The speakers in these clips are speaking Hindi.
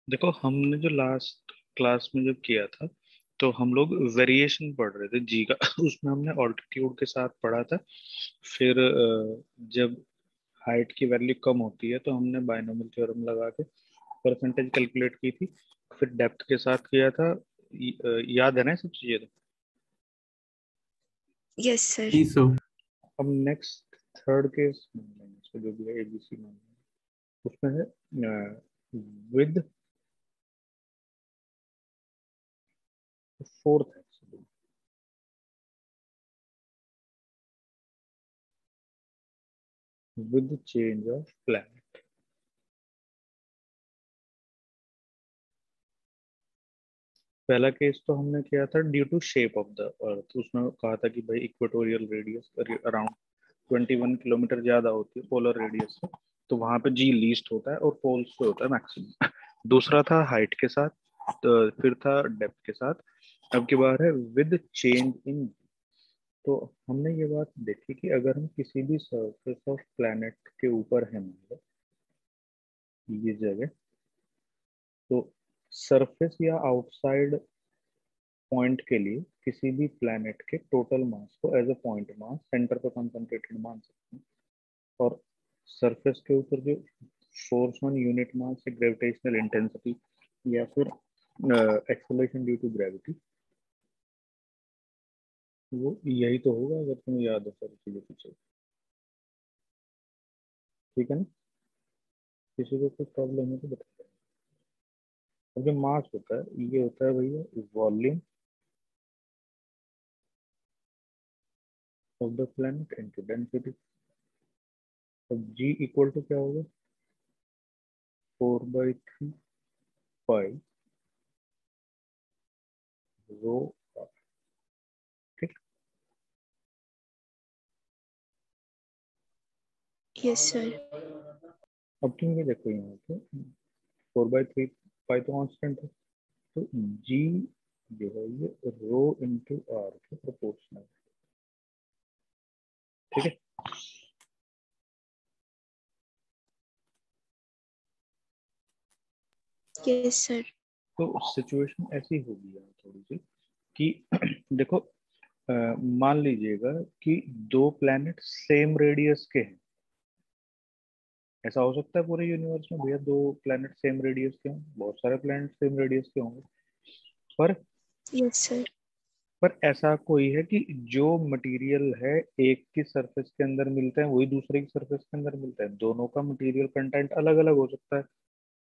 देखो, हमने जो लास्ट क्लास में जब किया था, तो हम लोग वेरिएशन पढ़ रहे थे जी का। उसमें हमने ऑल्टीट्यूड के साथ पढ़ा था। फिर जब हाइट की वैल्यू कम होती है तो हमने बायनोमियल थ्योरम लगा के परसेंटेज कैलकुलेट की थी। फिर डेप्थ के साथ किया था। याद है ना ये सब चीजें तो? Yes sir. जी सर। अब नेक्स्ट थर्ड केस मान लेंगे, इसको जो भी है एबीसी मान लेंगे। उसमें है विद फोर्थ है विद चेंज ऑफ प्लान। पहला केस तो हमने किया था due to shape of the earth. उसमें कहा था कि भाई इक्वेटोरियल रेडियस अराउंड 21 किलोमीटर ज्यादा होती है पोलर रेडियस से, तो वहां पे जी लीस्ट होता है और पोल्स पे होता है मैक्सिमम। दूसरा था हाइट के साथ, तो फिर था डेप्थ के साथ। अब की बार है विद चेंज इन। तो हमने ये बात देखी कि अगर हम किसी भी सरफेस ऑफ प्लैनेट के ऊपर हैं, मान लो ये जगह, तो सरफेस या आउटसाइड पॉइंट के लिए किसी भी प्लैनेट के टोटल मास को as a point mass center पर कंसंट्रेटेड मान सकते हैं। और सरफेस के ऊपर जो फोर्स ऑन यूनिट मास या ग्रेविटेशनल इंटेंसिटी या फिर एक्सेलरेशन ड्यू टू ग्रेविटी, वो यही तो होगा अगर तुम्हें याद है सारी चीजें पीछे। ठीक है ना? किसी को कुछ प्रॉब्लम है तो बताइए। और जो मास होता है ये होता है भैया volume of the planet into density. अब जी इक्वल टू क्या होगा? 4/3 पाई रो। ठीक। Yes sir. अब तुम ये देखो यहाँ पे 4/3 पाई तो कांस्टेंट है, तो जी जो है ये रो इंटू आर के प्रोपोर्शनल। ठीक है। Yes sir. तो सिचुएशन ऐसी होगी यहाँ थोड़ी सी कि देखो, मान लीजिएगा कि दो प्लैनेट सेम रेडियस के हैं। ऐसा हो सकता है पूरे यूनिवर्स में भैया दो प्लैनेट सेम रेडियस के हों? बहुत सारे प्लैनेट सेम रेडियस के होंगे। पर यस सर। पर ऐसा कोई है कि जो मटेरियल है एक की सरफेस के अंदर मिलता है वही दूसरे की सरफेस के अंदर मिलता है? दोनों का मटेरियल कंटेंट अलग अलग हो सकता है।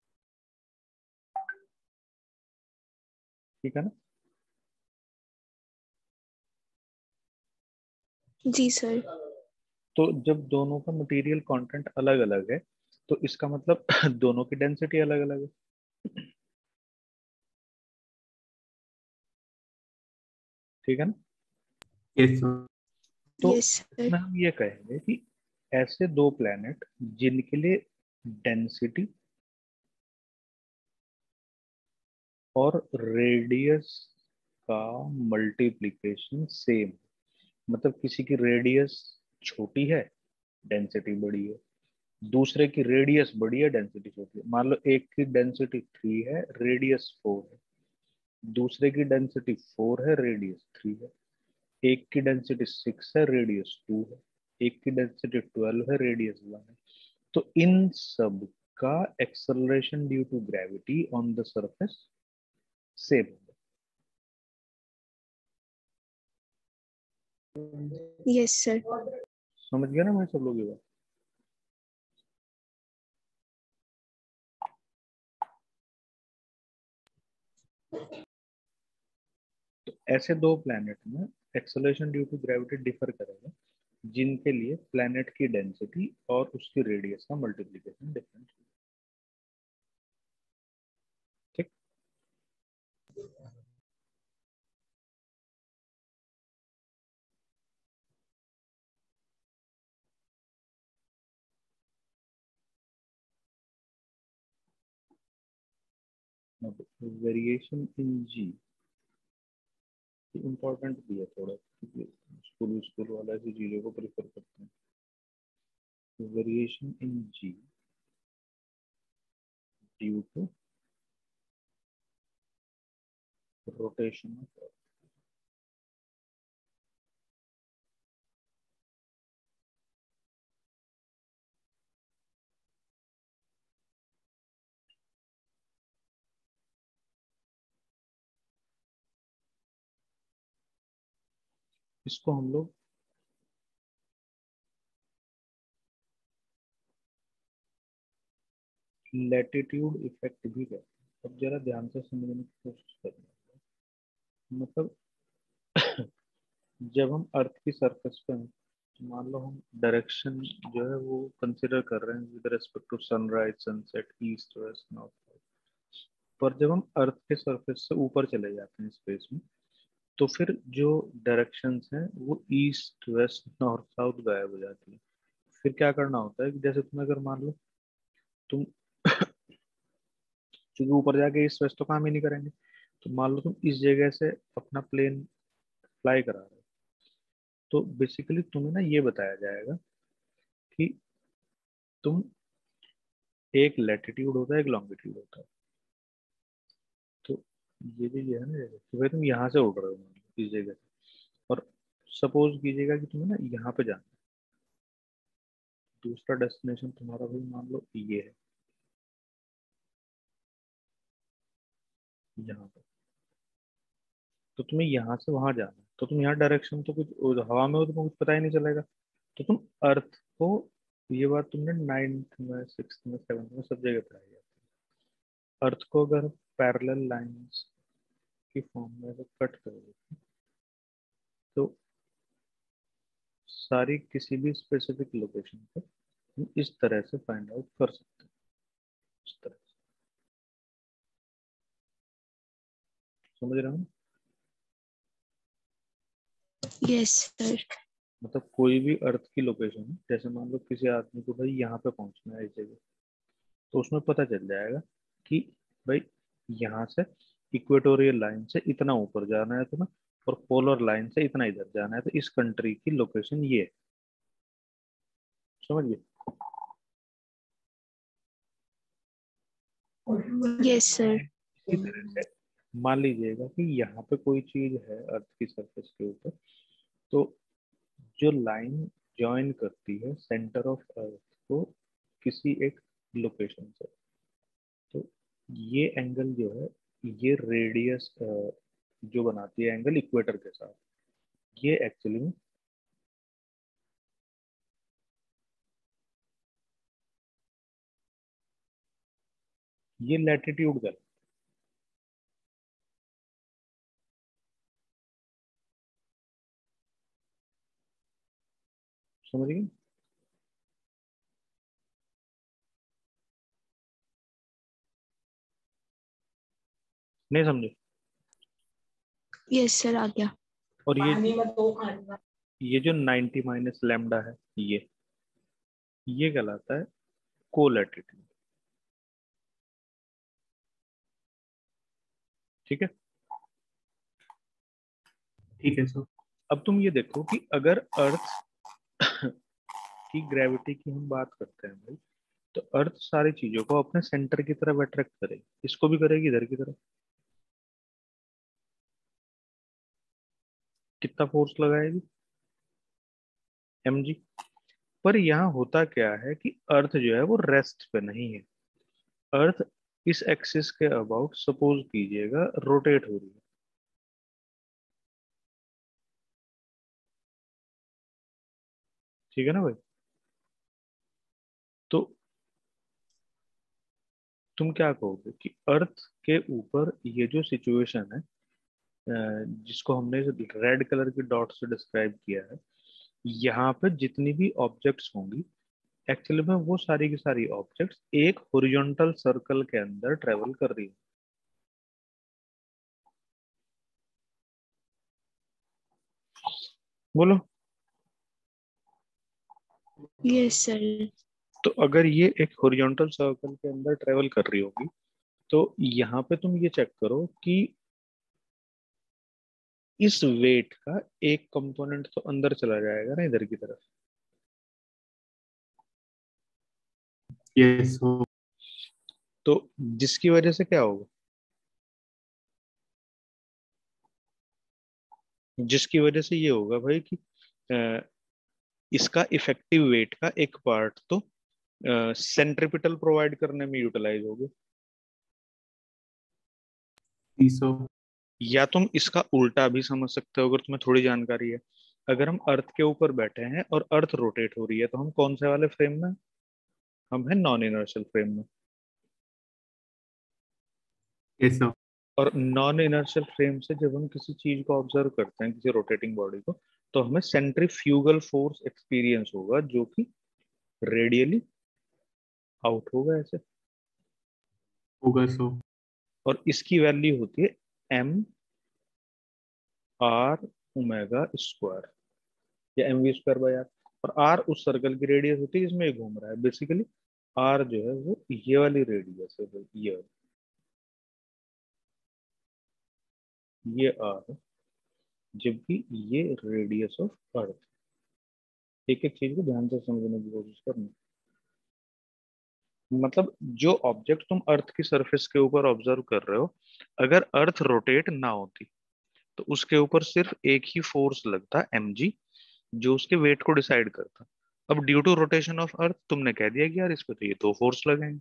ठीक है ना? जी सर। तो जब दोनों का मटेरियल कंटेंट अलग अलग है तो इसका मतलब दोनों की डेंसिटी अलग अलग है। ठीक है ना? Yes sir. तो यस सर। इसमें हम ये कहेंगे कि ऐसे दो प्लैनेट जिनके लिए डेंसिटी और रेडियस का मल्टीप्लिकेशन सेम, मतलब किसी की रेडियस छोटी है डेंसिटी बड़ी है, दूसरे की रेडियस बड़ी है डेंसिटी छोटी है। मान लो एक की डेंसिटी 3 है, रेडियस 4 है। दूसरे की डेंसिटी 4 है, रेडियस 3 है। एक की डेंसिटी 6 है, रेडियस 2 है। एक की डेंसिटी 12 है, रेडियस 1 है। तो इन सब का acceleration due to gravity on the surface same. Yes sir. समझ गया ना मैं सब लोग ये बात? तो ऐसे दो प्लैनेट में acceleration due to gravity differ करेगा जिनके लिए प्लैनेट की डेंसिटी और उसकी रेडियस का मल्टीप्लिकेशन डिफरेंट। ठीक। वेरिएशन इन जी इम्पोर्टेंट भी है थोड़ा, क्योंकि स्कूल स्कूल वाला ऐसी चीजों को प्रेफर करते हैं। Variation in g due to rotation of earth. इसको हम लोग लैटिट्यूड इफेक्ट भी कहते हैं। अब जरा ध्यान से समझने की कोशिश करना। मतलब जब हम अर्थ की सरफेस पे हैं तो मान लो हम डायरेक्शन जो है वो कंसिडर कर रहे हैं with respect to sunrise sunset east west north. पर जब हम अर्थ के सरफेस से ऊपर चले जाते हैं स्पेस में तो फिर जो डायरेक्शंस हैं वो ईस्ट वेस्ट नॉर्थ साउथ गायब हो जाती है। फिर क्या करना होता है कि जैसे तुम अगर मान लो तुम क्योंकि ऊपर जाके ईस्ट वेस्ट तो काम ही नहीं करेंगे, तो मान लो तुम इस जगह से अपना प्लेन फ्लाई करा रहे हो, तो बेसिकली तुम्हें ना ये बताया जाएगा कि तुम एक लैटिट्यूड होता है एक लॉन्गिट्यूड होता है। तो ये जो ये है ना जगह, तो भाई तुम यहाँ से उड़ रहे हो मान लो इस जगह से, और सपोज कीजिएगा कि तुम्हें ना यहाँ पे जाना है, दूसरा डेस्टिनेशन तुम्हारा भाई मान लो ये है यहाँ पे, तो तुम्हें यहाँ से वहां जाना है, तो तुम यहाँ डायरेक्शन तो कुछ हवा में हो तो तुमको कुछ पता ही नहीं चलेगा। तो तुम अर्थ को, ये बात तुमने नाइन्थ में सिक्स में सेवन्थ में सब जगह पढ़ाई है। अर्थ को अगर पैरेलल लाइंस की फॉर्म में अगर कट करोगे तो सारी किसी भी स्पेसिफिक लोकेशन पे हम इस तरह से फाइंड आउट कर सकते हैं, इस तरह से। समझ रहे हो? Yes sir. मतलब कोई भी अर्थ की लोकेशन है, जैसे मान लो किसी आदमी को भाई यहाँ पे पहुंचना है इस जगह, तो उसमें पता चल जाएगा कि भाई यहाँ से इक्वेटोरियल लाइन से इतना ऊपर जाना है तुम्हें, और पोलर लाइन से इतना इधर जाना है, तो इस कंट्री की लोकेशन ये है। समझ गए? Yes sir. इसी तरह से मान लीजिएगा कि यहाँ पे कोई चीज है अर्थ की सरफेस के ऊपर, तो जो लाइन ज्वाइन करती है सेंटर ऑफ अर्थ को किसी एक लोकेशन से, तो ये एंगल जो है, ये रेडियस जो बनाती है एंगल इक्वेटर के साथ, ये एक्चुअली में ये लैटिट्यूड का, समझ गए? नहीं समझे? यस सर आ गया। और ये जो 90 माइनस लैम्डा है, ये कहलाता है कोलैटिट्यूड। ठीक है? ठीक है सर। अब तुम ये देखो कि अगर अर्थ की ग्रेविटी की हम बात करते हैं भाई, तो अर्थ सारी चीजों को अपने सेंटर की तरफ अट्रैक्ट करेगी, इसको भी करेगी इधर की तरफ। कितना फोर्स लगाएगी? mg। पर यहाँ होता क्या है कि अर्थ जो है वो रेस्ट पे नहीं है। अर्थ इस एक्सिस के अबाउट सपोज कीजिएगा रोटेट हो रही है। ठीक है ना भाई? तो तुम क्या कहोगे कि अर्थ के ऊपर ये जो सिचुएशन है, जिसको हमने रेड कलर के डॉट से डिस्क्राइब किया है, यहाँ पे जितनी भी ऑब्जेक्ट्स होंगी, एक्चुअली में वो सारी की सारी ऑब्जेक्ट्स एक हॉरिजॉन्टल सर्कल के अंदर ट्रेवल कर रही है। बोलो। Yes sir. तो अगर ये एक हॉरिजॉन्टल सर्कल के अंदर ट्रेवल कर रही होगी, तो यहाँ पे तुम ये चेक करो कि इस वेट का एक कंपोनेंट तो अंदर चला जाएगा ना इधर की तरफ। Yes sir. तो जिसकी वजह से क्या होगा? जिसकी वजह से ये होगा भाई कि इसका इफेक्टिव वेट का एक पार्ट तो सेंट्रिपिटल प्रोवाइड करने में यूटिलाइज होगा। 300। या तुम इसका उल्टा भी समझ सकते हो अगर तुम्हें थोड़ी जानकारी है। अगर हम अर्थ के ऊपर बैठे हैं और अर्थ रोटेट हो रही है तो हम कौन से वाले फ्रेम में? हम हैं नॉन इनर्शियल फ्रेम में। Yes sir. और नॉन इनर्शियल फ्रेम से जब हम किसी चीज को ऑब्जर्व करते हैं, किसी रोटेटिंग बॉडी को, तो हमें सेंट्रीफ्यूगल फोर्स एक्सपीरियंस होगा जो कि रेडियली आउट होगा ऐसे। होगा सर। और इसकी वैल्यू होती है एम आर ओमेगा स्क्वायर या m v square by r. और आर उस सर्कल की रेडियस होती है जिसमें ये घूम रहा है। बेसिकली आर जो है वो ये वाली रेडियस है, ये आर है, जबकि ये रेडियस ऑफ अर्थ। एक एक चीज को ध्यान से समझने की कोशिश करना। मतलब जो ऑब्जेक्ट तुम अर्थ की सरफेस के ऊपर ऑब्जर्व कर रहे हो, अगर अर्थ रोटेट ना होती तो उसके ऊपर सिर्फ एक ही फोर्स लगता mg, जो उसके वेट को डिसाइड करता। अब due to rotation of earth तुमने कह दिया कि यार इस पे तो ये दो फोर्स लगेंगे।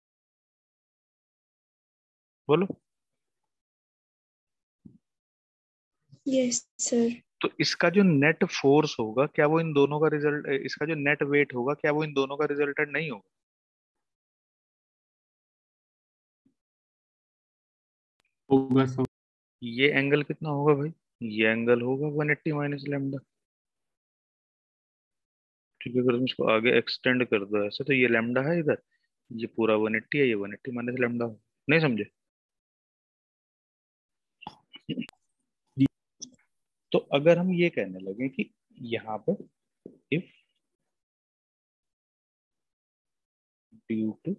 बोलो। Yes sir. तो इसका जो नेट फोर्स होगा क्या वो इन दोनों का रिजल्ट, इसका जो नेट वेट होगा क्या वो इन दोनों का रिजल्टेंट नहीं होगा? होगा सर। ये एंगल कितना होगा भाई? ये एंगल होगा 180 माइनस लैम्डा। ठीक है, अगर तुम इसको आगे एक्सटेंड कर दो ऐसे तो ये लैम्डा है इधर, ये पूरा 180 है, ये 180 माइनस लैम्डा हो। नहीं समझे? तो अगर हम ये कहने लगे कि यहाँ पे if due to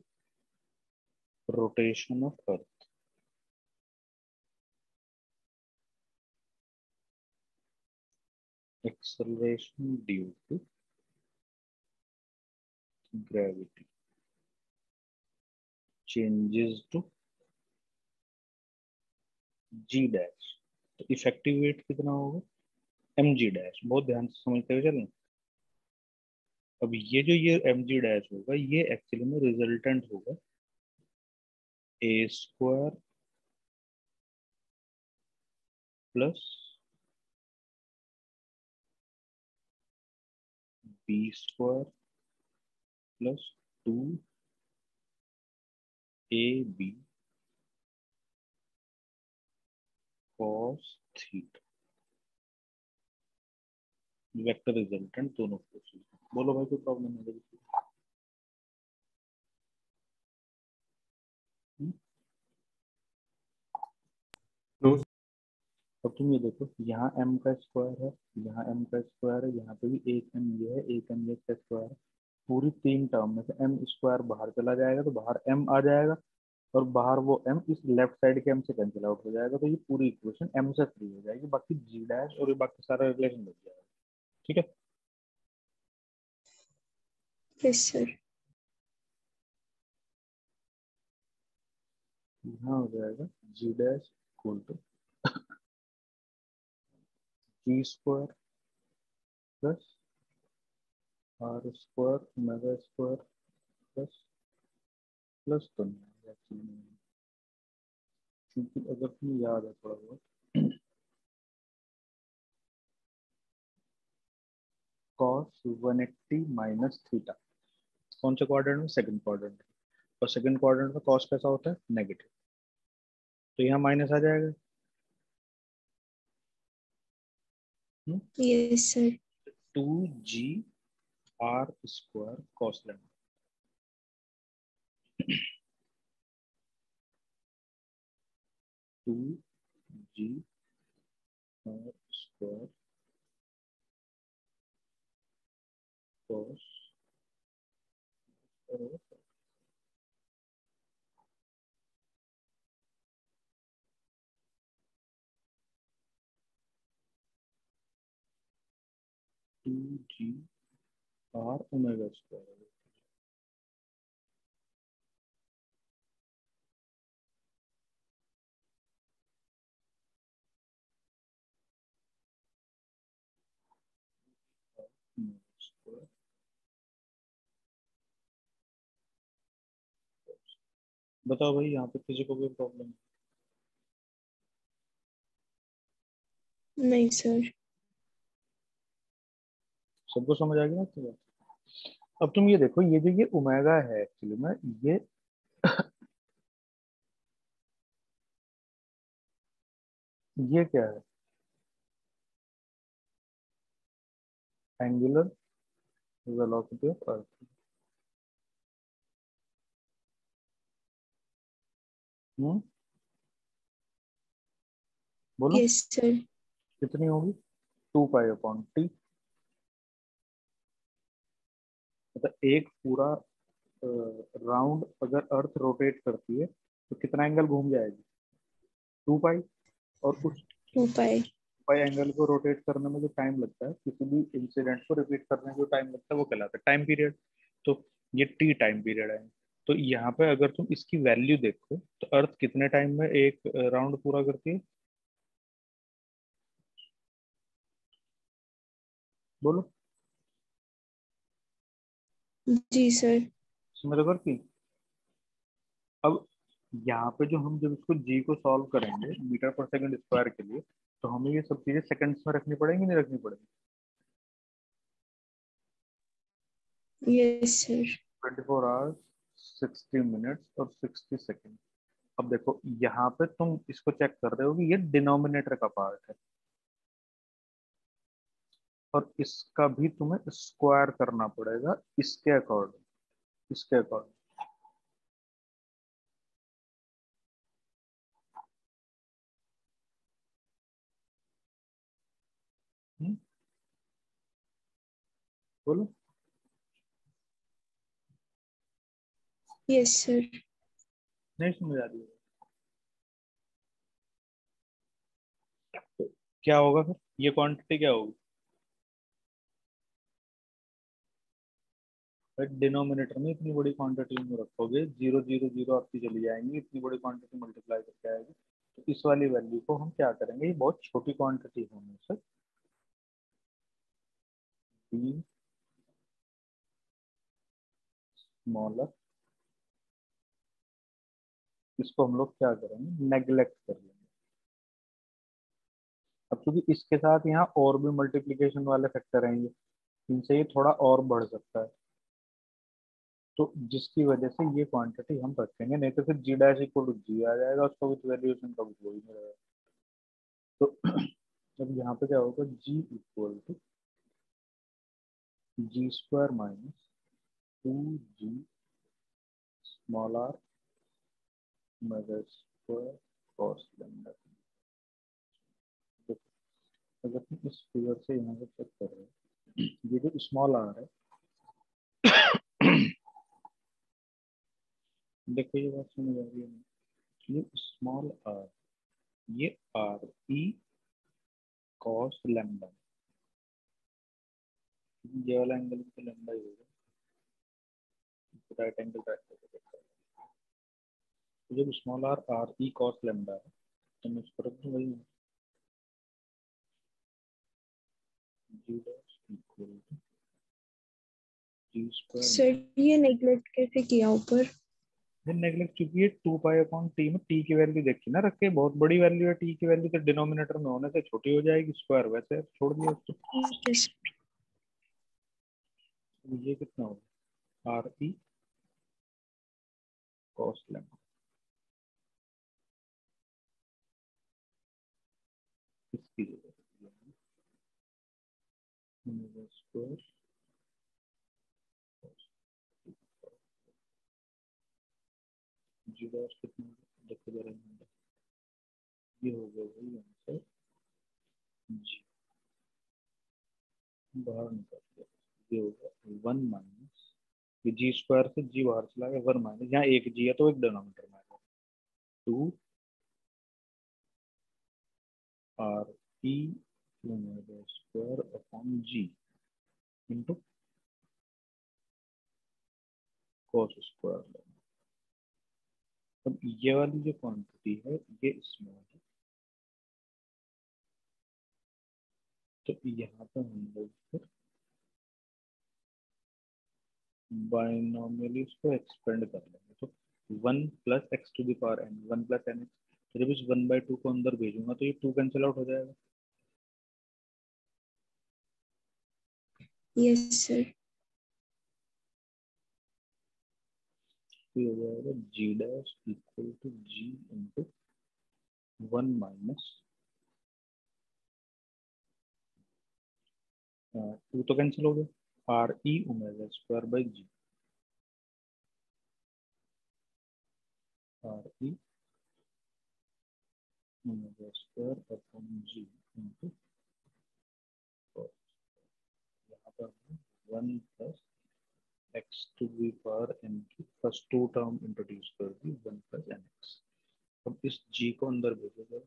rotation of earth acceleration due to gravity changes to g dash, तो इफेक्टिव वेट कितना होगा? M g dash. बहुत ध्यान से समझते हुए चलना। अब ये एम जी डैश होगा ये एक्चुअली में रिजल्टेंट होगा a square plus b square plus 2ab cos theta. Vector resultant दोनों फोर्सेस। बोलो भाई, कोई प्रॉब्लम है? नो। अब तुम ये देखो, यहाँ m का स्क्वायर है, यहाँ m का स्क्वायर है, यहाँ पे भी एक m ये है, एक m ये का स्क्वायर है। पूरी तीन टर्म में से m स्क्वायर बाहर चला जाएगा तो बाहर m आ जाएगा, और बाहर वो m इस लेफ्ट साइड के m से कैंसिल आउट हो जाएगा, तो ये पूरी इक्वेशन m से फ्री हो जाएगी। बाकी g डैश और ये बाकी सारा रिलेशन बच जाएगा। ठीक है। Yes sir. यहाँ हो जाएगा g dash equal to g square plus r square omega square plus plus तो नहीं एक्चुअली, क्योंकि अगर तुम्हें याद है थोड़ा बहुत, cos 180 माइनस थीटा कौन से क्वाड्रेंट में? Second quadrant. और सेकंड क्वाड्रेंट में cos कैसा होता है? नेगेटिव। तो यहाँ माइनस आ जाएगा। Yes sir. 2g r square cos lambda. 2g r square cos 2g r omega square. बताओ भाई, यहाँ पे किसी को कोई प्रॉब्लम? नहीं सर। सबको समझ आ गया आपकी बात? अब तुम ये देखो, ये जो ये ओमेगा है एक्चुअली में, ये ये क्या है? Angular velocity of earth. Hmm, बोलो यस सर। कितनी होगी? 2 पाई अपॉन टी। मतलब एक पूरा राउंड अगर अर्थ रोटेट करती है तो कितना एंगल घूम जाएगी? 2 पाई। और उस 2 पाई। पाई एंगल को रोटेट करने में जो टाइम लगता है, किसी भी इंसिडेंट को रिपीट करने में जो टाइम लगता है, वो कहलाता है टाइम पीरियड। तो ये टी टाइम पीरियड है। तो यहाँ पे अगर तुम इसकी वैल्यू देखो तो अर्थ कितने टाइम में एक राउंड पूरा करती है? बोलो। जी सर। समझ करती। अब यहाँ पे जो हम जब इसको जी को सॉल्व करेंगे मीटर पर सेकंड स्क्वायर के लिए, तो हमें ये सब चीजें सेकंड्स में रखनी पड़ेंगी, नहीं रखनी पड़ेगी? Yes sir. 24 आवर्स, 60 मिनट्स और 60 सेकेंड। अब देखो यहाँ पे तुम इसको चेक कर रहे हो कि ये डिनोमिनेटर का पार्ट है, और इसका भी तुम्हें स्क्वायर करना पड़ेगा इसके अकॉर्डिंग, इसके अकॉर्डिंग। बोलो। Yes sir. नहीं समझ आ रही है? तो क्या होगा फिर? ये क्वांटिटी क्या होगी? डिनोमिनेटर में इतनी बड़ी क्वांटिटी में रखोगे, जीरो जीरो जीरो आपकी चली जाएंगी, इतनी बड़ी क्वांटिटी मल्टीप्लाई करके आएगी। तो इस वाली वैल्यू को हम क्या करेंगे, ये बहुत छोटी क्वांटिटी होने से बी स्मॉलर, इसको हम लोग क्या करेंगे, नेग्लेक्ट कर लेंगे। अब क्योंकि इसके साथ यहाँ और भी मल्टीप्लीकेशन वाले फैक्टर आएंगे, इनसे ये थोड़ा और बढ़ सकता है, तो जिसकी वजह से ये क्वांटिटी हम रखेंगे, नहीं तो फिर g dash equal to g आ जाएगा, उसका कुछ वैल्यूएशन का कुछ वो ही नहीं रहेगा। तो अब यहाँ पे क्या होगा, g equal to g square minus 2g small r major square cos lambda. अगर तुम इस फिगर से यहाँ से चेक कर रहे हो, ये जो स्मॉल आर है देखो ये बात समझ आ रही है? ये स्मॉल आर, ये आर ई कॉस लैम्डा, ये वाला एंगल भी तो लैम्डा ही होगा, राइट एंगल ट्रायंगल। तो जब small r r e cos lambda है, तो मैं इसको रख दूँ वही g dash equal to g square sir minus. ये नेगलेक्ट कैसे किया ऊपर? फिर नेग्लेक्ट, चूंकि ये 2 पाई अपॉन टी में टी की वैल्यू देखी ना, रख के बहुत बड़ी वैल्यू है टी की वैल्यू, तो डिनोमिनेटर में होने से छोटी हो जाएगी, स्क्वायर वैसे छोड़ दिया उसको। ठीक है सर। तो ये कितना होगा, आर ई कॉस लैम्डा, इसकी जगह स्क्वायर जी डैश कितना देखते जा रहे हैं, ये हो गया वही आंसर, जी बाहर निकाल दिया, ये होगा 1 माइनस, ये जी स्क्वायर से जी बाहर चला गया, 1 माइनस, यहाँ एक जी है तो एक डिनोमिनेटर में आएगा, 2 R E square upon g into cos square. अब ये वाली जो क्वांटिटी है ये स्मॉल है, तो यहाँ पे हम लोग फिर बाइनोमियली इसको एक्सपेंड कर लेंगे, तो 1 + x⁴n 1 + nx, तो जब इस 1/2 को अंदर भेजूंगा तो ये 2 कैंसिल आउट हो जाएगा। Yes sir. तो हो जाएगा g dash equal to g into 1 minus 2 तो कैंसिल हो गया, R E omega square by g, R E omega square upon g into, यहाँ पर 1 + x⁴n की फर्स्ट 2 टर्म इंट्रोड्यूस कर दी, 1 + nx। अब इस g को अंदर भेजोगे,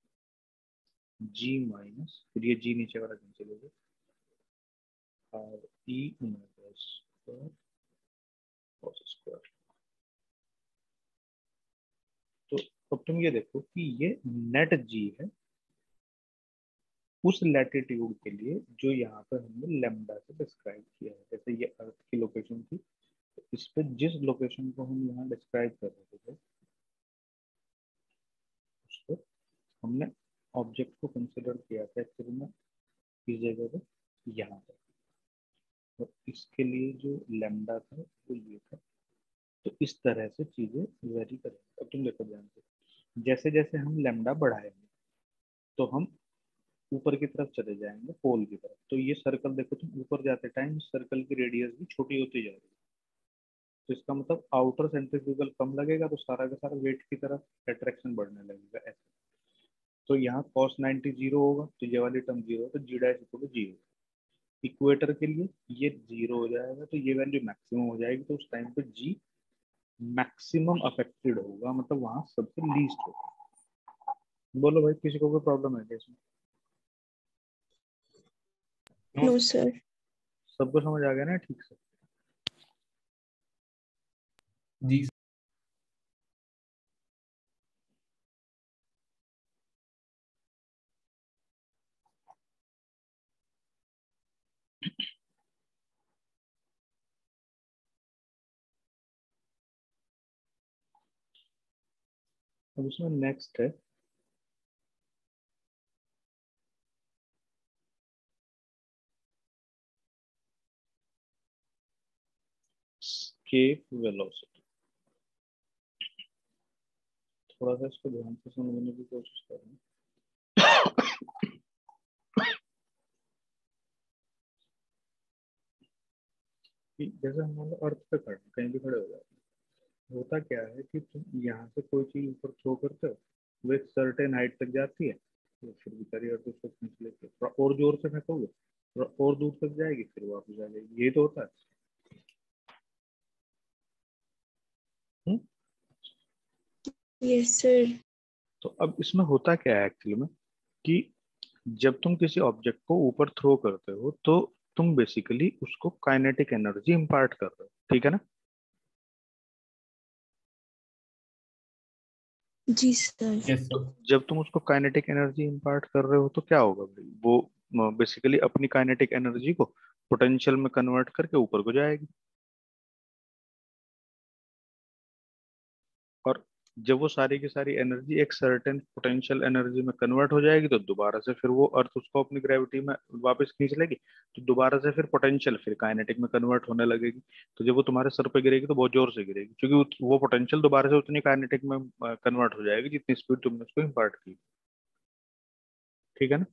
g माइनस, फिर ये g नीचे वाला कैंसिल हो गया, R E omega square cos square. तो अब तुम ये देखो कि ये नेट g है उस लैटिट्यूड के लिए जो यहाँ पर हमने लैम्डा से डिस्क्राइब किया है। जैसे ये अर्थ की लोकेशन थी, तो इस पे जिस लोकेशन को हम यहाँ डिस्क्राइब कर रहे थे उस पर हमने ऑब्जेक्ट को कंसिडर किया था एक्चुअली में इस जगह पे, यहाँ पर। तो इसके लिए जो लैम्डा था वो ये था। तो इस तरह से चीजें वेरी करेंगे। अब तुम देखो ध्यान से, जैसे जैसे हम लैम्डा बढ़ाएंगे तो हम ऊपर की तरफ चले जाएंगे, पोल की तरफ। तो ये सर्कल देखो, तुम ऊपर जाते टाइम सर्कल की रेडियस भी छोटी होती जा रही है। तो इसका मतलब आउटर सेंट्रीफ्यूगल कम लगेगा तो सारा का सारा वेट की तरफ अट्रैक्शन बढ़ने लगेगा ऐसे। तो यहाँ cos 90 जीरो होगा, तो ये वाली टर्म जीरो, तो g dash equal to zero. Equator के लिए ये जीरो हो जाएगा, तो ये वैल्यू मैक्सिमम हो जाएगी, तो उस टाइम पे जी मैक्सिमम अफेक्टेड होगा, मतलब वहां सबसे लीस्ट होगा। बोलो भाई, किसी को कोई प्रॉब्लम है क्या इसमें? No sir. सबको समझ आ गया ना ठीक से? जी अब इसमें नेक्स्ट है स्केप वेलोसिटी। थोड़ा सा इसको ध्यान से समझने की कोशिश करें। कि जैसे हम मान लो अर्थ पे खड़े कहीं भी खड़े हो जाते हैं, होता क्या है कि तुम यहाँ से कोई चीज ऊपर थ्रो करते हो, वो एक सर्टेन हाइट तक जाती है, तो फिर बेचारी अर्थ उसको खींच लेती है, थोड़ा और जोर से फेंकोगे थोड़ा और दूर तक जाएगी, फिर वापस आ जाएगी। यही तो होता है। हम्म? Yes sir. तो अब इसमें होता क्या है एक्चुअली में कि जब तुम किसी ऑब्जेक्ट को ऊपर थ्रो करते हो तो तुम बेसिकली उसको काइनेटिक एनर्जी इंपार्ट कर रहे हो, ठीक है ना? जी सर। यस तो सर। जब तुम उसको काइनेटिक एनर्जी इंपार्ट कर रहे हो तो क्या होगा भाई, वो बेसिकली अपनी काइनेटिक एनर्जी को पोटेंशियल में कन्वर्ट करके ऊपर को जाएगी। और जब वो सारी की सारी एनर्जी एक सर्टेन पोटेंशियल एनर्जी में कन्वर्ट हो जाएगी तो दोबारा से फिर वो अर्थ उसको अपनी ग्रेविटी में वापस खींच लेगी, तो दोबारा से फिर पोटेंशियल फिर काइनेटिक में कन्वर्ट होने लगेगी। तो जब वो तुम्हारे सर पे गिरेगी तो बहुत जोर से गिरेगी, क्योंकि वो पोटेंशियल दोबारा से उतनी काइनेटिक में कन्वर्ट हो जाएगी जितनी स्पीड तुमने उसको इम्पार्ट की। ठीक है ना?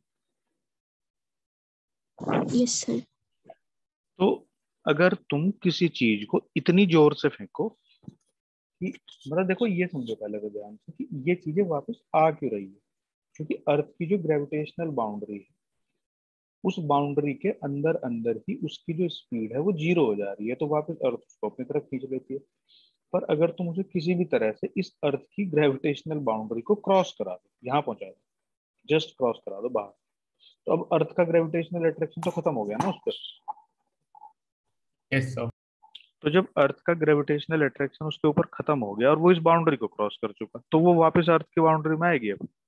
Yes sir. तो अगर तुम किसी चीज को इतनी जोर से फेंको कि, मतलब देखो ये समझो पहले तो ध्यान से कि ये चीजें वापस आ क्यों रही है, क्योंकि अर्थ की जो ग्रेविटेशनल बाउंड्री है उस बाउंड्री के अंदर अंदर ही उसकी जो स्पीड है वो जीरो हो जा रही है, तो वापस अर्थ उसको अपनी तरफ खींच लेती है। पर अगर तुम उसे किसी भी तरह से इस अर्थ की ग्रेविटेशनल बाउंड्री को क्रॉस करा दो, यहाँ पहुंचा दो, जस्ट क्रॉस करा दो बाहर, तो अब अर्थ का ग्रेविटेशनल अट्रैक्शन तो खत्म हो गया ना उस पर। Yes sir. तो जब अर्थ का ग्रेविटेशनल अट्रैक्शन उसके ऊपर खत्म हो गया और वो इस बाउंड्री को क्रॉस कर चुका, तो वो वापस अर्थ की बाउंड्री में आएगी अब।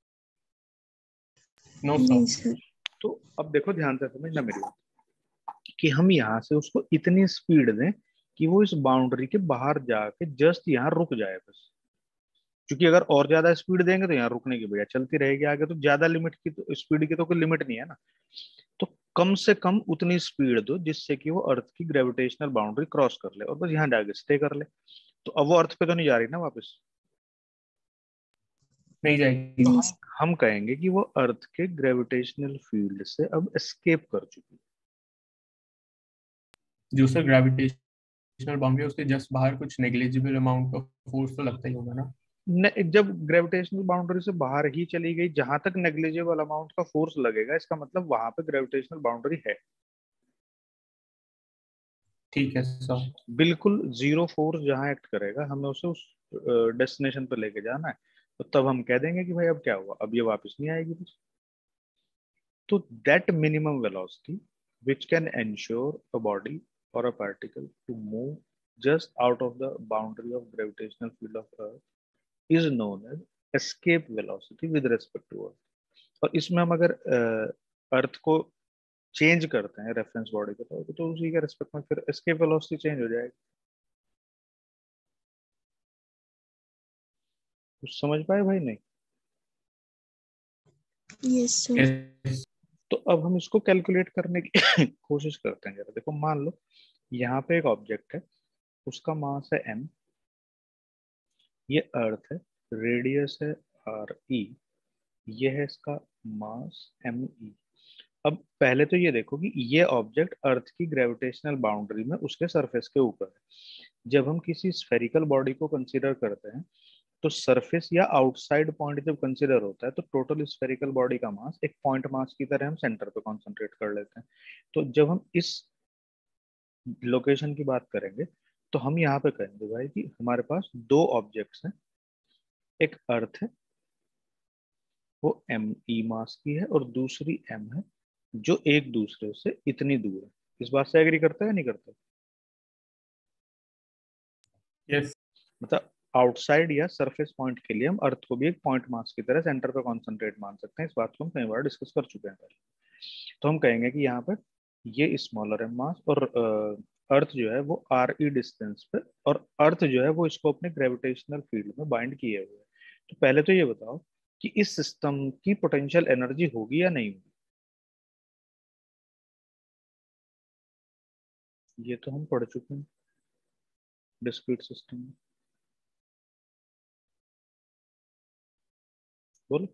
नो नहीं सर। सर। तो अब देखो ध्यान से समझना मेरी बात, कि हम यहाँ से उसको इतनी स्पीड दें कि वो इस बाउंड्री के बाहर जाके जस्ट यहाँ रुक जाए बस। क्योंकि अगर और ज्यादा स्पीड देंगे तो यहाँ रुकने की बजाय चलती रहेगी आगे, तो ज्यादा लिमिट की तो स्पीड की तो कोई लिमिट नहीं है ना। तो कम से कम उतनी स्पीड दो जिससे कि वो अर्थ की ग्रेविटेशनल बाउंड्री क्रॉस कर ले और बस यहाँ जाके स्टे कर ले। तो अब वो अर्थ पे तो नहीं जा रही ना वापस। नहीं जाएगी। तो नहीं हम कहेंगे कि वो अर्थ के ग्रेविटेशनल फील्ड से अब एस्केप कर चुकी है। जो सर ग्रेविटेशनल बाउंड्री है उसके जस्ट बाहर कुछ नेग्लिजिबल अमाउंट ऑफ फोर्स तो लगता ही होगा ना। जब ग्रेविटेशनल बाउंड्री से बाहर ही चली गई, जहां तक नेग्लिजिबल अमाउंट का फोर्स लगेगा इसका मतलब वहां पे ग्रेविटेशनल बाउंड्री है। ठीक है सर। बिल्कुल जीरो फोर्स जहां एक्ट करेगा हमें उसे उस डेस्टिनेशन पे लेके जाना है। तो तब हम कह देंगे कि भाई अब क्या हुआ, अब ये वापस नहीं आएगी बस। तो that minimum velocity which can ensure a body or a particle to move just out of the boundary of gravitational field of Earth is known as escape velocity with respect to Earth। और इसमें हम अगर अर्थ को चेंज करते हैं रेफरेंस बॉडी के तौर पे तो उसी के रिस्पेक्ट में फिर एस्केप वेलोसिटी चेंज हो जाएगी। कुछ समझ पाए भाई नहीं? Yes sir. यस। तो अब हम इसको कैलकुलेट करने की कोशिश करते हैं जरा। देखो मान लो यहाँ पे एक ऑब्जेक्ट है, उसका मास है m, ये अर्थ है, रेडियस है आर ई, ये है इसका मास एम ई। अब पहले तो ये देखो कि ये ऑब्जेक्ट अर्थ की ग्रेविटेशनल बाउंड्री में उसके सरफेस के ऊपर है। जब हम किसी स्फेरिकल बॉडी को कंसीडर करते हैं तो सरफेस या आउटसाइड पॉइंट जब कंसीडर होता है तो टोटल स्फेरिकल बॉडी का मास एक पॉइंट मास की तरह हम सेंटर पे कॉन्सेंट्रेट कर लेते हैं। तो जब हम इस लोकेशन की बात करेंगे तो हम यहाँ पे कहेंगे भाई कि हमारे पास दो ऑब्जेक्ट्स हैं, एक अर्थ है वो एम ई मास की है और दूसरी एम है जो एक दूसरे से इतनी दूर है। इस बात से एग्री करता है या नहीं करता? यस। मतलब आउटसाइड या सरफेस पॉइंट के लिए हम अर्थ को भी एक पॉइंट मास की तरह सेंटर पे कॉन्सेंट्रेट मान सकते हैं। इस बात को हम कई बार डिस्कस कर चुके हैं पहले। तो हम कहेंगे कि यहाँ पर ये स्मॉलर है मास और अर्थ जो है वो आर ई डिस्टेंस पे, और अर्थ जो है वो इसको अपने ग्रेविटेशनल फील्ड में बाइंड किए हुए है। तो पहले तो ये बताओ कि इस सिस्टम की पोटेंशियल एनर्जी होगी या नहीं होगी? ये तो हम पढ़ चुके हैं डिस्क्रीट सिस्टम में। बोलो।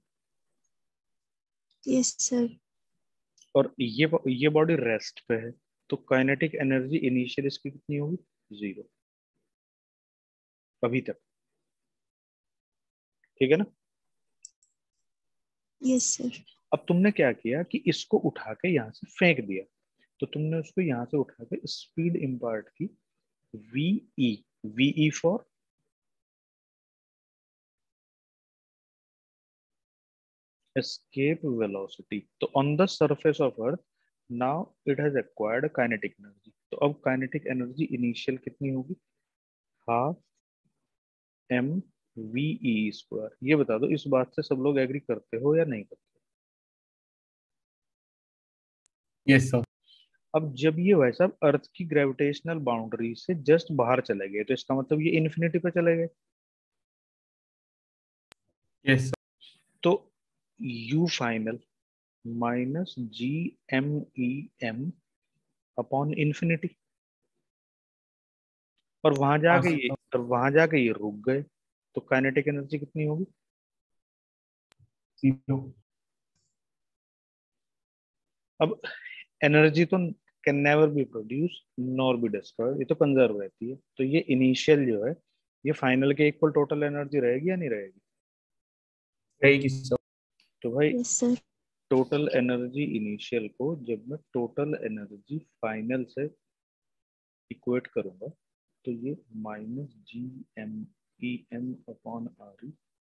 Yes sir. और ये बॉडी रेस्ट पे है तो काइनेटिक एनर्जी इनिशियल इसकी कितनी होगी? जीरो, अभी तक। ठीक है ना? Yes sir. अब तुमने क्या किया कि इसको उठा के यहाँ से फेंक दिया। तो तुमने उसको यहाँ से उठा के स्पीड इम्पार्ट की V E, V E for escape velocity। तो on the surface of earth now it has acquired kinetic energy. तो अब काइनेटिक एनर्जी इनिशियल कितनी होगी? Half m V E square. ये बता दो इस बात से सब लोग एग्री करते हो या नहीं करते? Yes sir. अब जब ये भाई साहब अर्थ की ग्रेविटेशनल बाउंड्री से जस्ट बाहर चले गए तो इसका मतलब ये इन्फिनिटी पे चले गए। Yes sir. तो u final minus G M E m upon infinity. और हाँ सर। वहां जाके ये रुक गए तो काइनेटिक एनर्जी कितनी होगी? जीरो। अब एनर्जी तो can never be produce nor be destroyed, ये तो कंजर्व रहती है। तो ये इनिशियल जो है ये फाइनल के इक्वल टोटल एनर्जी रहेगी या नहीं रहेगी? रहेगी सर। तो भाई yes sir. Total energy initial को जब मैं टोटल एनर्जी फाइनल से इक्वेट करूंगा तो ये minus G M E m upon R E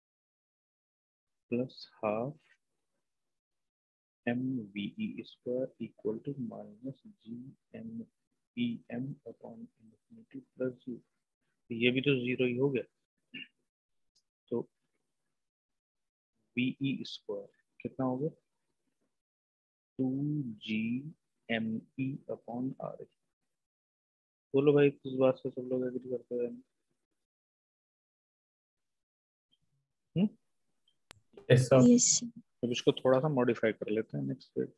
plus half m V E square equal to minus G M E m upon infinity plus G. ये भी तो जीरो ही हो गया। तो वी ई स्क्वायर कितना हो गया? Two G M E upon R E. बोलो भाई, किस बात से सब लोग एग्री करते हैं? Yes sir. Yes, sir. अब इसको थोड़ा सा मॉडिफाई कर लेते हैं नेक्स्ट पे।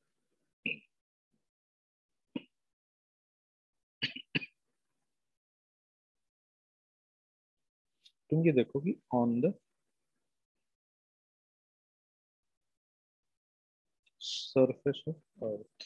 तुम ये देखो कि on the surface of earth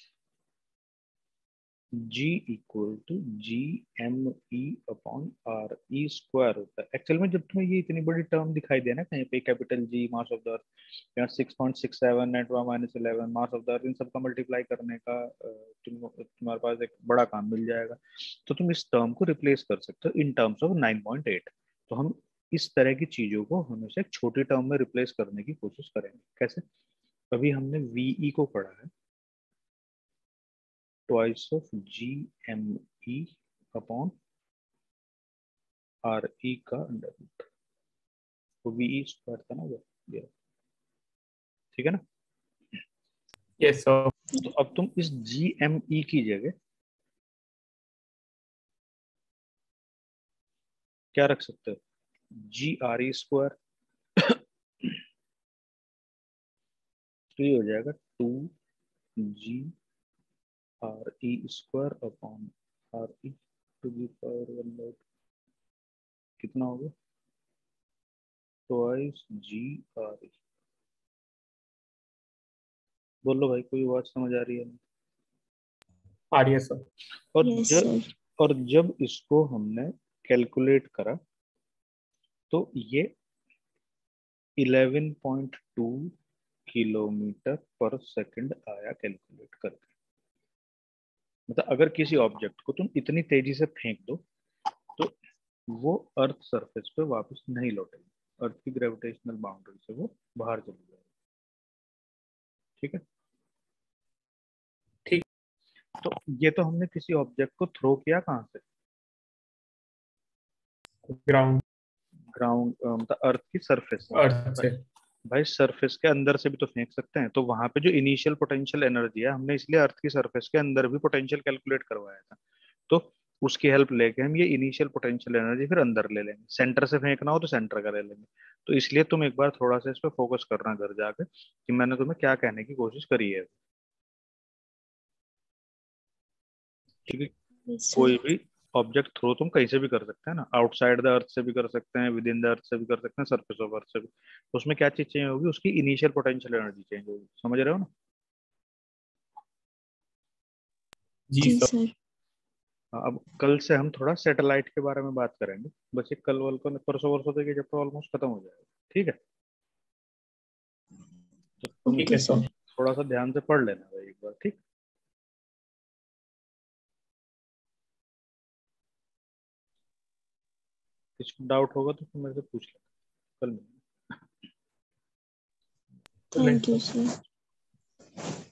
G equal to G M E upon R E square होता है। एक्चुअल में जब तुम्हें ये इतनी बड़ी टर्म दिखाई दे ना कहीं पे, capital G mass of the earth, या 6.67 नेटवा -11 मास ऑफ द अर्थ, इन सबका मल्टीप्लाई करने का तुम्हारे पास एक बड़ा काम मिल जाएगा। तो तुम इस टर्म को रिप्लेस कर सकते हो इन टर्म्स ऑफ 9.8। तो हम इस तरह की चीजों को हमेशा एक छोटी टर्म में रिप्लेस करने की कोशिश करेंगे। कैसे? अभी हमने वीई को पढ़ा है twice of GME upon RE का अंडर रूट, तो VE स्क्वायर था ना वो, ये ठीक है ना। Yes sir. तो अब तुम इस GME की जगह क्या रख सकते हो? GRE स्क्वायर, तो ये हो जाएगा 2GRE square upon RE to the power 1/, कितना होगा? Twice GRE। बोलो भाई, कोई बात समझ आ रही है? आ रही है सर। और Yes, जब sir. और जब इसको हमने कैलकुलेट करा तो ये 11.2 किलोमीटर पर सेकंड आया कैलकुलेट करके। मतलब अगर किसी ऑब्जेक्ट को तुम इतनी तेजी से फेंक दो तो वो अर्थ सरफेस पे वापस नहीं लौटेगी, अर्थ की ग्रेविटेशनल बाउंड्री से वो बाहर चली जाएगी। ठीक है? ठीक। तो ये तो हमने किसी ऑब्जेक्ट को थ्रो किया कहाँ से? ग्राउंड, ग्राउंड, मतलब अर्थ की सरफेस से। अर्थ से। भाई सरफेस के अंदर से भी तो फेंक सकते हैं, तो वहां पे जो इनिशियल पोटेंशियल एनर्जी है, हमने इसलिए अर्थ की सरफेस के अंदर भी पोटेंशियल कैलकुलेट करवाया था। तो उसकी हेल्प लेके हम ये इनिशियल पोटेंशियल एनर्जी फिर अंदर ले लेंगे। सेंटर से फेंकना हो तो सेंटर का ले लेंगे। तो इसलिए तुम एक बार थोड़ा सा इस पर फोकस करना घर जाके कि मैंने तुम्हें क्या कहने की कोशिश करी है। ठीक है? Yes, sir. कोई भी ऑब्जेक्ट थ्रो तुम कहीं से भी कर सकते हैं ना, आउटसाइड द अर्थ से भी कर सकते हैं, विद इन द अर्थ से भी कर सकते हैं, सरफेस ऑफ अर्थ से भी। उसमें क्या चीज चेंज होगी? उसकी इनिशियल पोटेंशियल एनर्जी चेंज होगी। समझ रहे हो ना? जी जी सर। सर। हाँ, अब कल से हम थोड़ा सैटेलाइट के बारे में बात करेंगे। बस ये कल वल को परसों वर्सों तक ये चैप्टर ऑलमोस्ट खत्म हो जाएगा। ठीक है? तो तुम ठीक Okay, है sir. सर। थोड़ा सा ध्यान से पढ़ लेना भाई एक बार। ठीक? किसी डाउट होगा तो तुम मेरे से पूछ लेना कल। Thank you, sir.